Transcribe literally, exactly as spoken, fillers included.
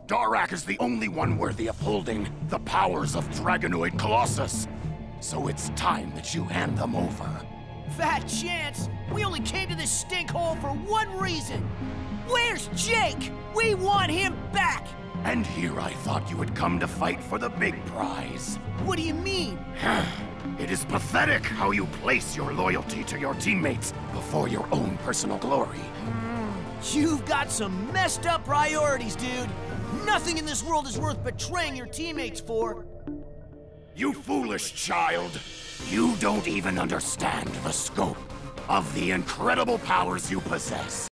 Darak is the only one worthy of holding the powers of Dragonoid Colossus. So it's time that you hand them over. Fat chance! We only came to this stinkhole for one reason! Where's Jake? We want him back! And here I thought you would come to fight for the big prize. What do you mean? It is pathetic how you place your loyalty to your teammates before your own personal glory. You've got some messed up priorities, dude. Nothing in this world is worth betraying your teammates for. You foolish child! You don't even understand the scope of the incredible powers you possess.